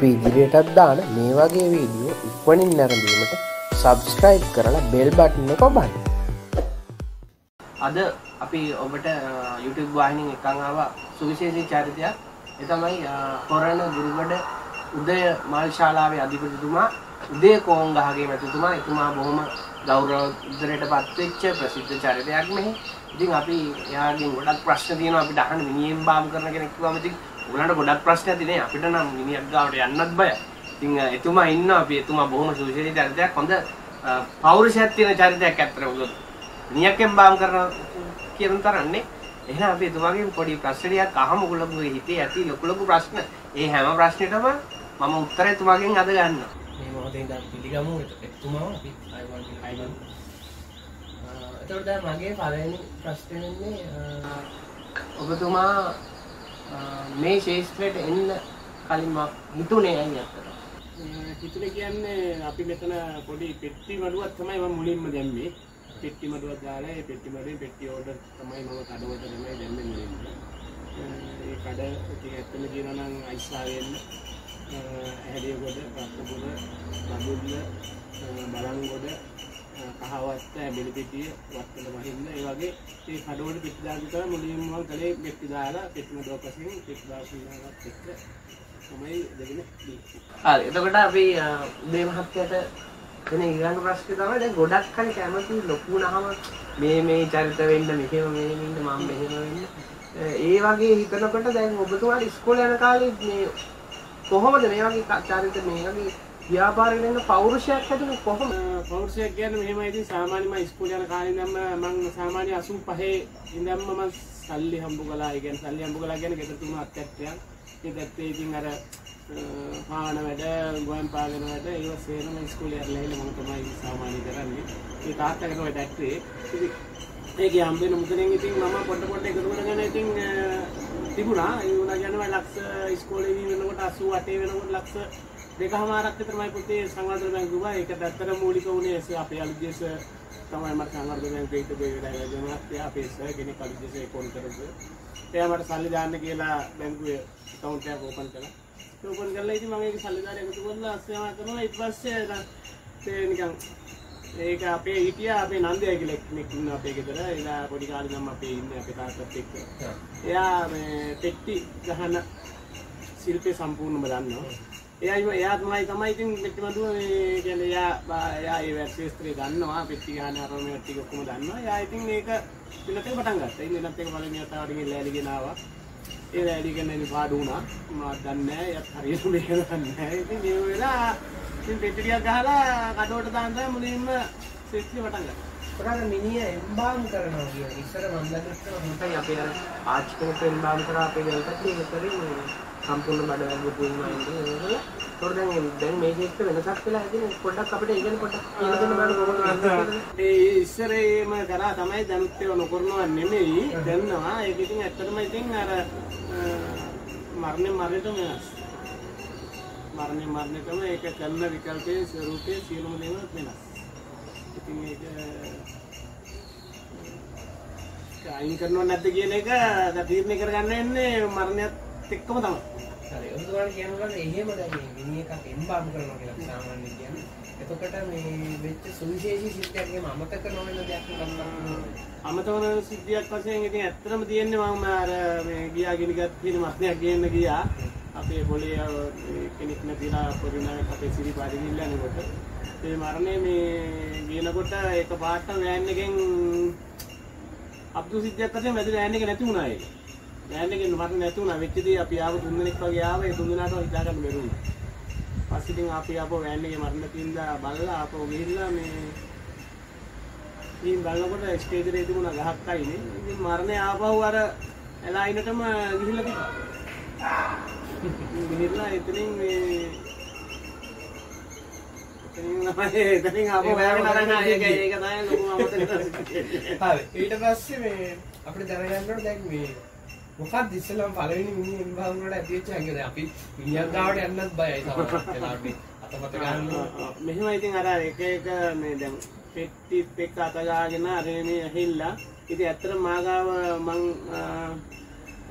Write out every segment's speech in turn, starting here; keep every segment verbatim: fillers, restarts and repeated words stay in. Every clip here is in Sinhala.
අපි ඉදිරියටත් දාන මේ වගේ වීඩියෝ ඉක්මනින් නැරඹීමට subscribe කරලා bell button එක ඔබන්න. අද අපි ඔබට YouTube වාහිනියෙන් එකන් ආවා සුවිශේෂී චරිතයක්. ඒ තමයි කොරණ ගුරුගඩ උදය මල් ශාලාවේ අධිපතිතුමා උදය කෝංගහගේ මැතිතුමා. එතුමා බොහොම ගෞරවදරයට පත් වෙච්ච ප්‍රසිද්ධ චරිතයක් මෙහි. ඉතින් අපි එයාගෙන් ගොඩක් ප්‍රශ්න තියෙනවා අපිට අහන්න. මිනිහෙන් බාම් කරන කෙනෙක් කිව්වම ඉතින් උගලන්ට ගොඩක් ප්‍රශ්න ඇති නේ. අපිට නම් මිනිහක් ගාවට යන්නත් බයයි. ඉතින් එතුමා ඉන්නවා. අපි එතුමා බොහොම සුවිශේෂී චරිතයක්. හොඳ පෞරුෂයක් තියෙන චරිතයක් ඇත්තටම. මොකද මිනිහෙක්ෙන් බාම් කරන කියන තරන්නේ. එහෙනම් අපි එතුමාගෙන් පොඩි ප්‍රශ්නයක් අහමු. ඔයගොල්ලෝගේ හිතේ ඇති ලොකු ලොකු ප්‍රශ්න. ඒ හැම ප්‍රශ්නෙටම මම උත්තරය එතුමාගෙන් අද ගන්නවා. මේ මොහොතේ ඉඳන් පිළිගමු එතුමාව අපි අයවන් අයවන්. එතකොට දැන් මගේ පළවෙනි ප්‍රශ්නේ වෙන්නේ ඔබතුමා මේ ශාස්ත්‍රයට එන්න කලින් මම හිතුනේ ඇයි අත්තට? හිතුනේ කියන්නේ අපි මෙතන පොඩි පෙට්ටි මඩුවක් තමයි මම මුලින්ම දැම්මේ. පෙට්ටි මඩුවක් දාලා ඒ පෙට්ටි මඩුවේ පෙට්ටි ඕඩර් තමයි මම කඩවලට තමයි දැම්මේ මුලින්ම. ඒ කඩ ඉතින් ඇත්තම කියනවා නම් අයිසාවෙන් ඇහැලියගොඩ, රත්නපුර, බඩුල්ල, බලංගොඩ, කහවත්ත, බෙලිපිටිය, වත්තල මහින්ද ඒ වගේ මේ කඩවල පෙට්ටි දාන්න තමයි මුලින්ම මම කලේ පෙට්ටි දාලා පෙට්ටි මඩුවක් වශයෙන් පෙට්ටි දාන්නවත් එක්ක තමයි දෙන්නේ. හරි. එතකොට අපි උදේ මහත්තයාට එන ඊළඟ ප්‍රශ්නේ තමයි දැන් ගොඩක් කල් කැමති ලොකු නහම මේ මේ චරිත වෙන්න මෙහෙම මෙහෙම ඉන්න මම මෙහෙම වෙන්න ඒ වගේ හිතනකොට දැන් ඔබතුමාට ඉස්කෝලේ යන කාලේ මේ කොහොමද මේ වගේ චරිත මේ වගේ ව්‍යාපාරෙ වෙන පෞරුෂයක් හැදුනේ කොහොමද? පෞරුෂයක් කියන්නේ මෙහෙමයි. ඉතින් සාමාන්‍යයෙන් මම ඉස්කෝලේ යන කාලේ ඉඳන්ම මම සාමාන්‍ය අසූ පහේ ඉඳන්ම මම සල්ලි හම්බ කළා. ඒ කියන්නේ සල්ලි හම්බ කළා කියන්නේ ගෙදර තුන අත්‍යක්ෂයක්. ඒ පැත්තේ ඉතින් අර පාන වැඩ, ගොයම් පාගන වැඩ ඒව සේරම ඉස්කෝලේ යරලා ඉන්න මම තමයි සාමාන්‍ය කරන්නේ. ඒ තාත්තකට ඔය ඩැක්ටරේ ඉතින් ඒකේ හම්බෙන මුදලෙන් ඉතින් මම පොඩ පොඩ එකතු කරගෙන ඉතින් තිබුණා. ඒ වුණා කියන්නේ ලක්ෂ ඉස්කෝලේ වෙනකොට අසූ අටේ වෙනකොට ලක්ෂ දෙකමාරක් විතර මම පුතේ සංවර්ධන බැංකුවා. ඒකට ඇත්තට මූලික වුණේ අපේ අලුත්දේශ තමයි මට සංවර්ධන බැංකුවේ හිටපු වෙලාවයි දෙනවා. එයා අපේ සර් කෙනෙක් අලුත්දේශ ඒකෝන් කරපු. එයා මට සල්ලි දාන්න කියලා බැංකුවේ account එකක් ඕපන් කළා. ඕපන් කරලා ඉතින් මම ඒක සල්ලි දාලා එකතු කරලා අස්සෙවා කරනවා. ඊට පස්සේ ඒ නිකන් ඒක අපේ හිටියා අපේ නන්දයා කියලා කෙනෙක් ඉන්නවා අපේ ගෙදර. එලා පොඩි කාලේ නම් අපේ ඉන්නේ අපේ තාත්තත් එක්ක. එයා මේ පෙට්ටි ගහන ශිල්පේ සම්පූර්ණයෙන්ම දන්නවා. එයා එයා තමයි තමයි ඉතින් පෙට්ටි මඩුව මේ කියන්නේ එයා එයා ඒ වැක්ෂේත්‍රේ දන්නවා. පෙට්ටි ගහන අරම මේ ටික ඔක්කොම දන්නවා. එයා ඉතින් මේක පිළිතේ පටන් ගත්තා. ඉතින් එනත් එක පළවෙනි වතාවට ගිහින් ලෑලිගෙන ආවා. ඒ ලෑලිගෙන ඉතින් පාඩු වුණා. මම දන්නේ නැහැ. එයාත් හරියට මේක දන්නේ නැහැ. ඉතින් මේ වෙලාව ඉතින් පෙට්ටි ටිකක් ගහලා කඩුවට දාන්න තමයි මුලින්ම ශිස්ත්‍රිය පටන් ගත්තා. ඔයාලා මිනිහ එම්බාම් කරනවා කියන ඉස්සර මම දැක්කම මොකයි අපේ අර ආච්චි කෙනෙක් එම්බාම් කරා අපේ ගෙල්පත් ඒක කරේ සම්පූර්ණ බඩවැල් පුදුමයි ඉන්නේ. ඒකෝර දැන් දැන් මේ ජීවිත වෙනසක් වෙලා ඉතින් පොඩ්ඩක් අපිට ඉගෙන පොඩ්ඩක් කියලා දෙන්න බෑ කොහොමද? ඒ ඉස්සරේම කරා තමයි දැනුත් ඒව නොකරනවා නෙමෙයි දැන්නවා. ඒක ඉතින් ඇත්තටම ඉතින් අර මරණය මරණයටම වෙනස්. මරණය මරණයටම ඒක කරන විකල්පයේ ස්වරූපයේ සියලුම දේවල් වෙනස්. ඉතින් ඒක අයින් කරනව නැද්ද කියන එක තීරණය කරගන්න වෙන්නේ මරණයත් එක්කම තමයි. හරි. ඔයාලා කියනවා එහෙම දැන් මිනිහ එකක් එම්බාම් කරනවා කියලා සාමාන්‍යයෙන් කියන්නේ. එතකොට මේ වෙච්ච සුවිශේෂී සිද්ධියක් අමතක නොවන දෙයක් තමයි. අමතක නොවන සිද්ධියක් වශයෙන් ඉතින් ඇත්තටම තියෙන්නේ මම අර මේ ගියා ගිනිගත් කියන මස්නයක් ගේන්න ගියා. අපේ පොලේ කෙනෙක් නැතිලා පොරිනාවක් අපේ සිරිපාරි ගිහිල්ලා යනකොට මේ මරණය මේ ගිනකොට එක පාට වෑන් එකෙන් අබ්දු සිද්ධියක් වශයෙන් මැද වෑන් එක නැති වුණා ඒක. වෑන් එකෙන් මරණ නැති වුණා. වෙච්ච දේ අපි ආව තුන් දෙනෙක් වගේ ආව. ඒ තුන් දෙනාට හිතා ගන්න බැරි වුණා. පස්සේ ඉතින් අපි ආපහු වෑන් එකේ මරණ තින්දා බලලා ආපහු ගිහිල්ලා මේ ඉතින් බලනකොට ස්ටේජ් එකේ තිබුණා ගහක් අයිනේ. ඉතින් මරණය ආපහු අර එලයිනටම ගිහිල්ලා තිබ්බා. ගිහිල්ලා එතනින් මේ එතනින් ආපහු වෑගෙන අරන් ආයේ ඒක තමයි ලොකුම අමතක කරන්නේ. හරි. ඊට පස්සේ මේ අපිට දැනගන්න ඕනේ දැන් මේ මොකක්ද ඉස්සෙල්ලාම පළවෙනි මිනිහ එම්බාම් වලට ඇති වෙච්ච හැංගිද අපි මිනිහක් ගාවට යන්නත් බයයි සමහරවිට වෙලාවට අතපත ගන්න. මෙහෙම ඉතින් අර එක එක මේ දැන් පෙට්ටිත් එක්ක අත ගාගෙන අර මේ ඇහිල්ලා ඉතින් ඇත්තට මාගාව මං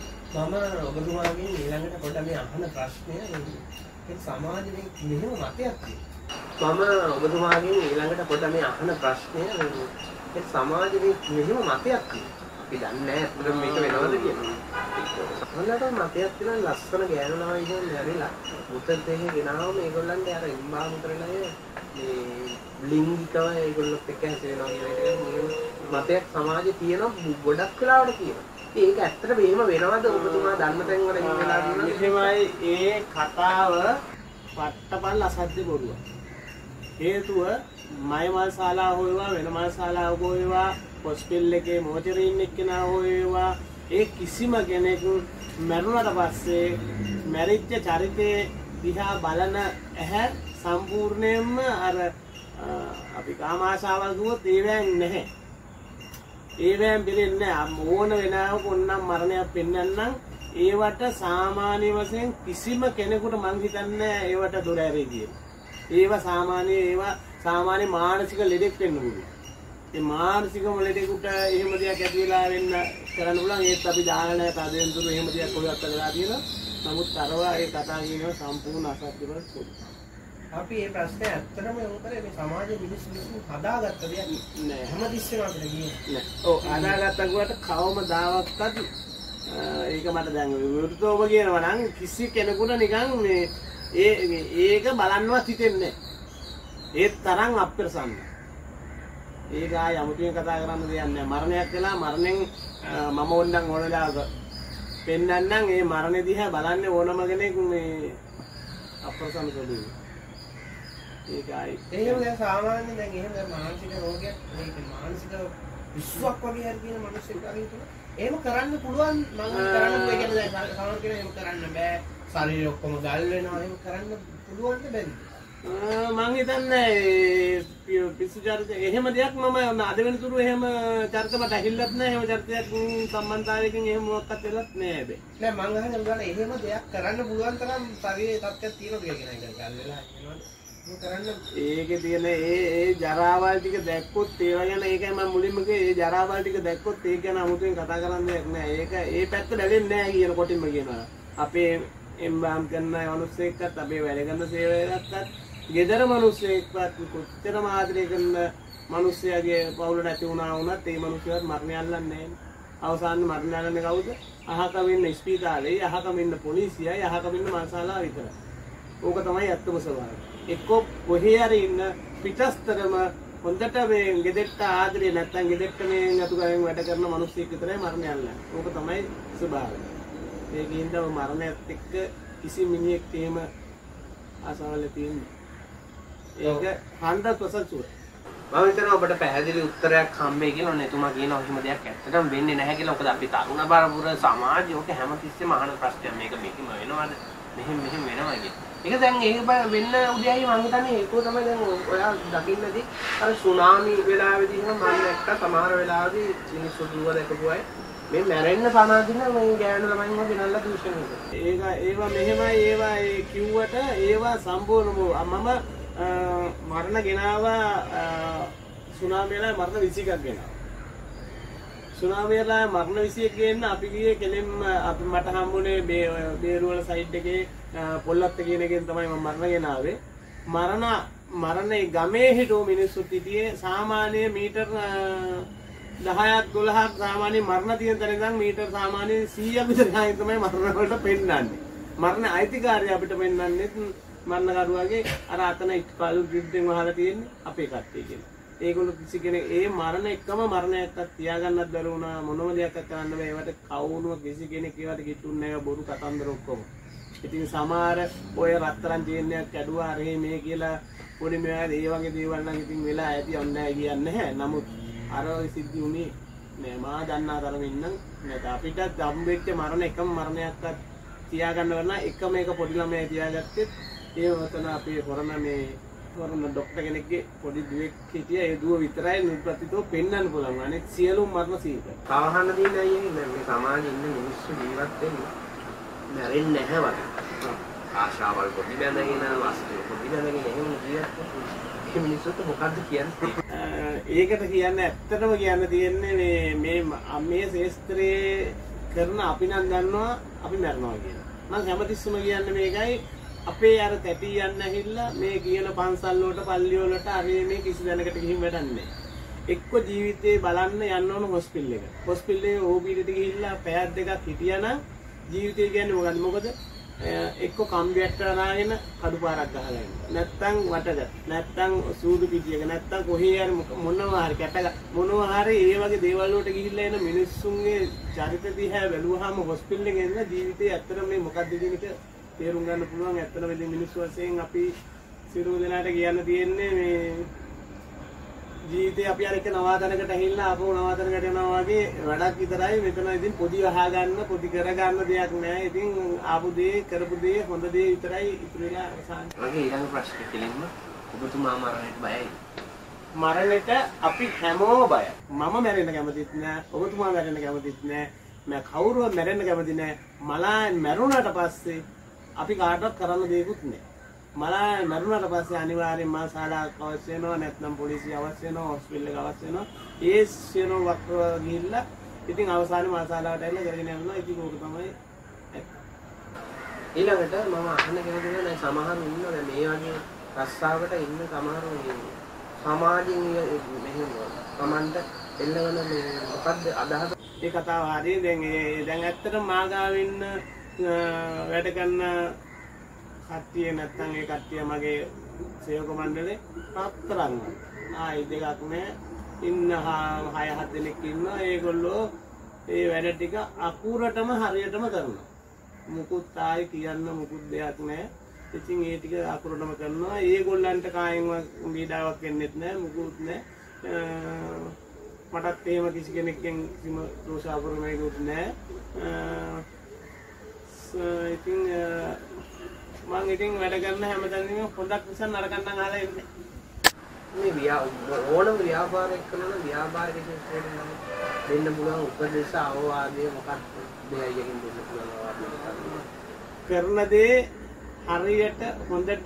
මම ඔබතුමාගෙන් ඊළඟට පොඩ්ඩක් මේ අහන ප්‍රශ්නය ඒ සමාජයේ මෙහෙම මතයක් තියෙනවා. මම ඔබතුමාගෙන් ඊළඟට පොඩ්ඩක් මේ අහන ප්‍රශ්නය ඒ සමාජයේ මෙහෙම මතයක් තියෙනවා. අපි දන්නේ නැහැ මේක වෙනවද කියලා. මොනවාට මතයක් තියෙන ලස්සන ගෑනු ළමයි ඉන්නේ ඇරිලා මුතත් දෙහි ගෙනාවම මේගොල්ලන්ට අර ඉම්බාම් කරලා මේ ලිංගිකව ඒගොල්ලොත් එක්ක හැසිරෙනවා කියන එක මතයක් සමාජයේ තියෙනවා ගොඩක් වෙලාවට තියෙනවා. ඒක ඇත්තට මෙහෙම වෙනවද ඔබතුමා දන්න තැන් වල ඉඳලා තියෙනවා? එහෙමයි ඒ කතාව පට්ටපල් අසත්‍ය බොරුවක්. හේතුව මයමල් ශාලාව හොයවා වෙනමල් ශාලාව හොයවා හොස්පිටල් එකේ මොචරින් එක්කෙනා හොයවා ඒ කිසිම කෙනෙක් මරුණට පස්සේ මැරිච්ච චරිතේ දිහා බලන ඇහැ සම්පූර්ණයෙන්ම අර අපි කාම ආශාවල් දුවොත් ඒවැන් නැහැ. ඒවැන් පිළින්නේ ඕන වෙනාවක ඕනනම් මරණයක් පෙන්වන්නම් ඒවට සාමාන්‍ය වශයෙන් කිසිම කෙනෙකුට මං හිතන්නේ ඒවට දොර ඇරේ කියලා. ඒව සාමාන්‍ය ඒවා සාමාන්‍ය මානසික ලෙඩෙක් වෙන්න පුළුවන්. ඒ මානසික ලෙඩෙකුට එහෙම දෙයක් ඇති වෙලා වෙන්න කරන්න පුළුවන්. ඒත් අපි දාන නැහැ තදෙන් දුර එහෙම දෙයක් කොහෙවත් කරලා තියෙනවා. නමුත් අරවා ඒ කතා කියනවා සම්පූර්ණ අසත්‍ය වල පොඩි. අපි මේ ප්‍රශ්නේ ඇත්තටම යොමු කරේ මේ සමාජයේ මිනිස්සු මිනිස්සු හදාගත්ත දෙයක් නෑ. හැමතිස්සෙම අපිට කියන්නේ නෑ. ඔව් හදාගත්ත කුවට කවමදාවක්වත් ඒක මට දැන් විරුද්ධව කියනවා නම් කිසි කෙනෙකුට නිකන් මේ ඒ ඒක බලන්නවත් හිතෙන්නේ නෑ. ඒ තරම් අප්‍රසන්න. ඒක ආය අමුතුවෙන් කතා කරන්න දෙයක් නෑ. මරණයක් වෙලා මරණයෙන් මම ඕනනම් ඕන වෙලාවක පෙන්නන්නම් ඒ මරණය දිහා බලන්නේ ඕනම කෙනෙක් මේ අප්‍රසන්න කළුයි. ඒකයි. එහෙම දැන් සාමාන්‍යයෙන් දැන් එහෙම දැන් මානසික රෝගයක් මේක මානසික විශ්වාසයක් වගේ හරි කියන මිනිස්සුන්ට අරින් තුන එහෙම කරන්න පුළුවන් මම කරන්න බෑ කියන දැන් සාමාන්‍ය කෙනෙක් එහෙම කරන්න බෑ. ශරීරය ඔක්කොම ගල් වෙනවා එහෙම කරන්න පුළුවන්ද බැරිද? මං හිතන්නේ පිස්සු චරිත එහෙම දෙයක් මම අද වෙනතුරු එහෙම චරිත මට ඇහිල්ලත් නැහැ. එහෙම චරිතයක් සම්බන්ධතාවයකින් එහෙම මොකක්වත් වෙලත් නැහැ හැබැයි. නෑ මං අහන්නේ උගල එහෙම දෙයක් කරන්න පුළුවන් තරම් ශරීරයේ තත්ත්වයක් තියෙනවද කියලා කියන එක ගල් වෙලා කියනවද? ඒකේ තියෙන ඒ ඒ ජරාවල් ටික දැක්කොත් ඒවා ගැන ඒකයි මම මුලින්ම කිව්වේ ඒ ජරාවල් ටික දැක්කොත් ඒක ගැන අමුතුවෙන් කතා කරන්න දෙයක් නෑ. ඒක ඒ පැත්ත බැලෙන්නේ නෑ කියන කොටින්ම කියනවා. අපේ එම්බාම් කරන මිනිස්සෙක්වත් අපේ වැඩ කරන සේවකයෙක්වත් ගෙදර මිනිස්සෙක්වත් කොච්චර ආදරය කරන මිනිස්සයාගේ පවුලට ඇති වුණා වුණත් ඒ මිනිස්සයාත් මරණය අල්ලන්නේ නෑනේ. අවසාන මරණය අල්ලන්නේ කවුද? අහකම ඉන්න ස්පීතාලේ, අහකම ඉන්න පොලිසියයි, අහකම ඉන්න මාසාලා විතරයි. ඕක තමයි ඇත්තම ස්වභාවය. එක්ක කොහේ හරි ඉන්න පිටස්තරම හොඳට මේ ගෙදෙට්ට ආදරේ නැත්තම් ගෙදෙට්ට මේ අතු ගාවෙන් වැඩ කරන මිනිස්සෙක් විතරයි මරණය අල්ලන්නේ. ඕක තමයි ස්වභාවය. ඒකින්ද මරණයත් එක්ක කිසි මිනිහෙක් එහෙම ආසාවල තියෙන්නේ. ඒක හන්දක් ප්‍රසන්සුව. මම හිතනවා ඔබට පැහැදිලි උත්තරයක් හම්බෙයි කියලා. ඔන්න එතුමා කියන ඔහිම දෙයක් ඇත්තටම වෙන්නේ නැහැ කියලා. මොකද අපි තරුණ බරපුර සමාජය ඔක හැමතිස්සෙම අහන ප්‍රශ්නයක්. මේක මෙහිම වෙනවද? මෙහෙම මෙහෙම වෙනවා කියන්නේ. ඒක දැන් ඒක වෙන්න උදේයි මම හිතන්නේ ඒක තමයි දැන් ඔයා දකින්නදී අර සුනාමි වෙලාවේදී මම එක්ක සමහර වෙලාවදී මිනිස්සු දුව දැකපු අය මේ මැරෙන්න පනාදින මේ ගෑනු ළමයින්ව ගෙනල්ලා දූෂණය කරනවා. ඒක ඒවා මෙහෙමයි ඒවා ඒ කිව්වට ඒවා සම්පූර්ණම මම මරණ ගෙනාවා සුනාමි වෙලාවේ මරණ විසි එකක් ගෙනාවා. සුනාමි වෙලාවේ මරණ විසි එක ගෙන්න අපි ගියේ කෙලින්ම අපි මට හම්බුනේ බේරුවල සයිඩ් එකේ පොල්ලත් කියන එකෙන් තමයි මම මරණ ගෙනාවේ. මරණ මරණේ ගමේ හිටු මිනිස්සුත් හිටියේ සාමාන්‍ය මීටර් දහයක් දොළහක් සාමාන්‍ය මරණ තියෙන තැන ඉඳන් මීටර් සාමාන්‍ය සීයක් විතර ගානේ තමයි මරණ වලට පෙන්නන්නේ. මරණ අයිතිකාරය අපිට පෙන්වන්නේ මරණ කරුවාගේ අර අතන ඉස්පාලු ග්‍රිඩ්ෙන් වහලා තියෙන්නේ අපේ කට්ටිය කියලා. ඒගොල්ලෝ කිසි කෙනෙක් ඒ මරණ එකම මරණයක්වත් තියාගන්නත් බැරි වුණා. මොනම දෙයක් කරන්න බෑ. ඒවට කවුරුම කිසි කෙනෙක් ඒවට කිට්ටුන්නේ නැහැ. බොරු කතන්දර ඔක්කොම. ඉතින් සමහර ඔය රත්තරන් චේන් එකක් ඇදුවා අරේ මේ කියලා පොඩි මේවා ඒ වගේ දේවල් නම් ඉතින් වෙලා ඇති යන්නේ කියන්නේ නැහැ. නමුත් අර සිද්ධි උනේ නෑ මා දන්නා තරමින් නම් නැත අපිට හම්බෙච්ච මරණ එකම මරණයක්වත් තියාගන්න වෙන එකම එක පොඩි ළමයා තියාගත්තෙත් ඒ වතන අපේ හොරන මේ හොරන ડોක්ටර් කෙනෙක්ගේ පොඩි දුවෙක් හිටියා. ඒ දුව විතරයි නිර්ප්‍රතිතව පෙන්වන්න පුළුවන්. අනෙක් සියලුම මරණ සීක. කවහන්න දින අයියේ මේ සමාජයේ ඉන්න මිනිස්සු ජීවත් වෙන්නේ මැරෙන්නේ නැහැ වගේ. ආශාවල් පොඩි බැඳගෙන වස්තු පොඩි බැඳගෙන එහෙම ජීවත් වෙන්නේ. මේ මිනිස්සුන්ට මොකද්ද කියන්නේ? ඒකට කියන්නේ ඇත්තටම කියන්න තියෙන්නේ මේ මේ මේ ශේස්ත්‍රයේ කරන අපි නම් දන්නවා අපි මැරෙනවා කියලා. මම හැමතිස්සෙම කියන්නේ මේකයි අපේ අර තැටි යන්න ඇහිල්ලා මේ කියන පන්සල් වලට පල්ලි වලට අරේ මේ කිසි දැනකට ගිහින් වැඩක් නැහැ. එක්ක ජීවිතේ බලන්න යන්න ඕන හොස්පිටල් එක. හොස්පිටල් එකේ ඕපීඩියට ගිහිල්ලා පැයක් දෙකක් හිටියනම් ජීවිතය කියන්නේ මොකද්ද? මොකද එක්ක කම්බියක් කරනාගෙන කඩුපාරක් ගහලා ඉන්න. නැත්තම් වටක. නැත්තම් සූදු පිටියක. නැත්තම් කොහේ හරි මොනවා හරි කැටක මොනවා හරි ඒ වගේ දේවල් වලට ගිහිල්ලා එන මිනිස්සුන්ගේ චරිත දිහා බැලුවාම හොස්පිටල් එකේ ඉන්න ජීවිතේ ඇත්තටම මේ මොකද්ද කියන එක තේරුම් ගන්න පුළුවන්. ඇත්තටම ඉතින් මිනිස්සු වශයෙන් අපි සියලු දෙනාට කියන්න තියෙන්නේ මේ ජීවිතේ අපි අර එක නවාතනකට ඇහිල්ලා ආපහු නවාතනකට යනවා වගේ වැඩක් විතරයි. මෙතන ඉතින් පොඩි වහා ගන්න පොඩි කර ගන්න දෙයක් නෑ. ඉතින් ආපු දේ කරපු දේ හොඳ දේ විතරයි ඉතුරු වෙලා අවසන්. මගේ ඊළඟ ප්‍රශ්නේ කෙලින්ම ඔබතුමා මරණයට බයයි? මරණයට අපි හැමෝම බයයි. මම මැරෙන්න කැමතිත් නෑ. ඔබතුමා මැරෙන්න කැමතිත් නෑ. මම කවුරුවත් මැරෙන්න කැමති නෑ. මලා මැරුණාට පස්සේ අපි කාටවත් කරන්න දෙයක්වත් නෑ. මලා මරුණාට පස්සේ අනිවාර්යෙන් මා ශාලාවක් අවශ්‍ය වෙනවා, නැත්නම් පොලිසිය අවශ්‍ය වෙනවා, හොස්පිටල් එක අවශ්‍ය වෙනවා. ඒ සියලු වක්‍ර ගිහිල්ලා ඉතින් අවසානයේ මා ශාලාවට ඇවිල්ලා කරගෙන යනවා. ඉතින් ඕක තමයි. ඊළඟට මම අහන්න කැමති වෙන සමහරු ඉන්නවා දැන් මේ වගේ රස්සාවකට ඉන්න සමහරු සමාජයෙන් මෙහෙම කමන්ට එල්ලවන මේ මොකද්ද අදහස? ඒ කතාව හරිය. දැන් ඒ දැන් ඇත්තටම මාගාව ඉන්න වැඩ කරන කට්ටිය නැත්තම් ඒ කට්ටිය මගේ සේවක මණ්ඩලේ පත්තරන් ආයි දෙකක් නෑ ඉන්න හය හත් දෙනෙක් ඉන්නවා. ඒගොල්ලෝ ඒ වැඩ ටික අකුරටම හරියටම කරනවා. මුකුත් ආයි කියන්න මුකුත් දෙයක් නෑ. ඉතින් ඒ ටික අකුරටම කරනවා. ඒගොල්ලන්ට කායෙන් පීඩාවක් වෙන්නෙත් නෑ මුකුත් නෑ. මටත් එහෙම කිසි කෙනෙක්ගෙන් කිසිම දෝෂාපරණයකුත් නෑ. ඉතින් මම ඉතින් වැඩ කරන හැමතැනම හොඳක් නිසා නරකක් නම් අහලා ඉන්නේ. මේ ව්‍යා ඕනම ව්‍යාපාරයක් කරන ව්‍යාපාරික ශිල්පයෙන් නම් දෙන්න පුළුවන් උපදේශ අවවාදය මොකක්ද? දෙයියකින් දෙන්න පුළුවන් අවවාදය. කරන දේ හරියට හොඳට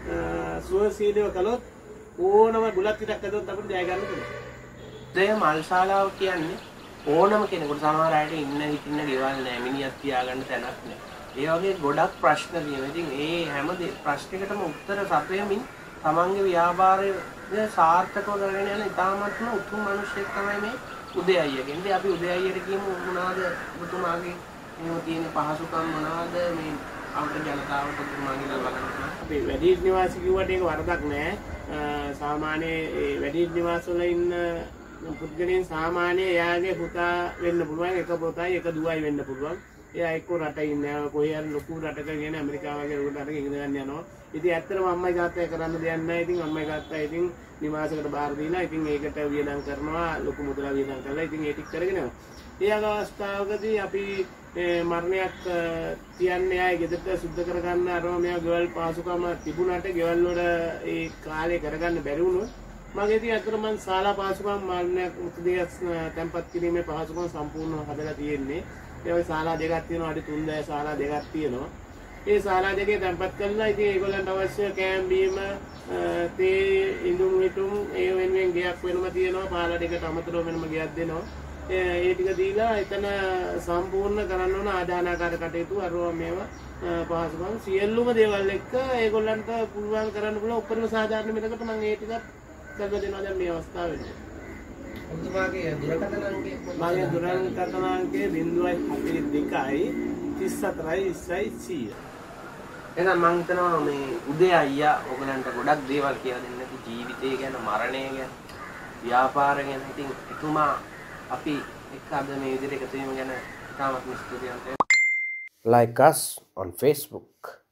සුවසීලව කළොත් ඕනම බුලත් ටිකක් අදොත් අපිට ජය ගන්න පුළුවන්. දෙය මල්ශාලාව කියන්නේ ඕනම කෙනෙකුට සමහර අයට ඉන්න හිටින්න ගෙවල් නැහැ, මිනිහක් තියාගන්න තැනක් නැහැ. ඒ වගේ ගොඩක් ප්‍රශ්න තියෙනවා. ඉතින් ඒ හැම ප්‍රශ්නයකටම උත්තර සපයමින් තමන්ගේ ව්‍යාපාරය සාර්ථකව කරගෙන යන ඉතාමත්ම උතුම් මිනිහෙක් තමයි මේ උදේ අයියා කියන්නේ. අපි උදේ අයියට කියමු මොනවාද ඔබතුමාගේ මේ තියෙන පහසුකම් මොනවාද මේ අපේ ජනතාවට ඔබතුමාගේ බලන්න. අපි වැඩිහිටි නිවාස කිව්වට ඒක වරදක් නෑ. සාමාන්‍ය ඒ වැඩිහිටි නිවාස වල ඉන්න පුද්ගලයන් සාමාන්‍ය එයාගේ පුතා වෙන්න පුළුවන්, එක පුතයි එක දුවයි වෙන්න පුළුවන්. එයා එක්ක රටේ ඉන්නේ කොහේ හරි ලොකු රටක ගෙන ඇමරිකාව වගේ රටක ඉගෙන ගන්න යනවා. ඉතින් ඇත්තටම අම්මයි තාත්තයි කරන්න දෙයක් නැහැ. ඉතින් අම්මයි තාත්තයි ඉතින් නිවාසයකට බාර දීලා ඉතින් ඒකට වියදම් කරනවා, ලොකු මුදලක් වියදම් කරලා ඉතින් ඒ ටික කරගෙන යනවා. ඒ අවස්ථාවකදී අපි මරණයක් තියන්නේ ආයේ ගෙදරට සුද්ධ කරගන්න අරම මෙයා ගෙවල් පාසුකම තිබුණාට ගෙවල් වල ඒ කාලේ කරගන්න බැරි වුණොත් මගේ ඉතින් අතට මම ශාලා පාසුකම් මරණයක් මුතුදේ තැන්පත් කිරීමේ පහසුකම් සම්පූර්ණව හදලා තියෙන්නේ. ඒ වගේ ශාලා දෙකක් තියෙනවා, අඩි තුන් දහය ශාලා දෙකක් තියෙනවා. ඒ ශාලා දෙකේ තැන්පත් කරලා ඉතින් ඒගොල්ලන්ට අවශ්‍ය කෑම බීම තේ ඉඳුම් හිටුම් ඒ වෙනුවෙන් ගයක් වෙනම තියෙනවා. පාලා දෙකට අමතරව වෙනම ගයක් දෙනවා. ඒ ටික දීලා එතන සම්පූර්ණ කරන්න ඕන ආදානාකාර කටයුතු අරවා මේවා පහසුකම් සියලුම දේවල් එක්ක ඒගොල්ලන්ට පුළුවන් කරන්න පුළුවන් උපරිම සාධාරණ මිලකට මම ඒ ටිකත් කරලා දෙනවා දැන් මේ අවස්ථාවේදී. ඔබතුමාගේ දුරකථන අංකය මගේ දුරකථන අංකය ज़ीरो सात दो तीस सत्रह इक्कीस එහෙනම් මම හිතනවා මේ උදේ අයියා ඔයගලන්ට ගොඩක් දේවල් කියලා දෙන්න ඇති ජීවිතය ගැන, මරණය ගැන, ව්‍යාපාර ගැන. ඉතින් එතුමා අපි එක්ක අද මේ විදිහට එකතු වීම ගැන ඉතාමත් ස්තුතිවන්තයි. Like us on Facebook.